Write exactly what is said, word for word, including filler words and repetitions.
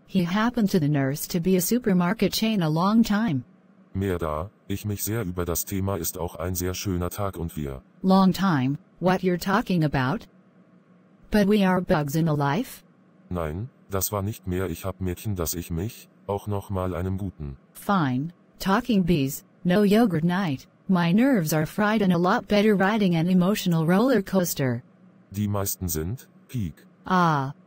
He happened to the nurse to be a supermarket chain a long time. Mehr da, ich mich sehr über das Thema ist auch ein sehr schöner Tag und wir. Long time, what you're talking about? But we are bugs in a life? Nein, das war nicht mehr ich hab Mädchen dass ich mich, auch noch mal einem guten. Fine, talking bees, no yogurt night, my nerves are fried and a lot better riding an emotional roller coaster. Die meisten sind, Peak. Ah,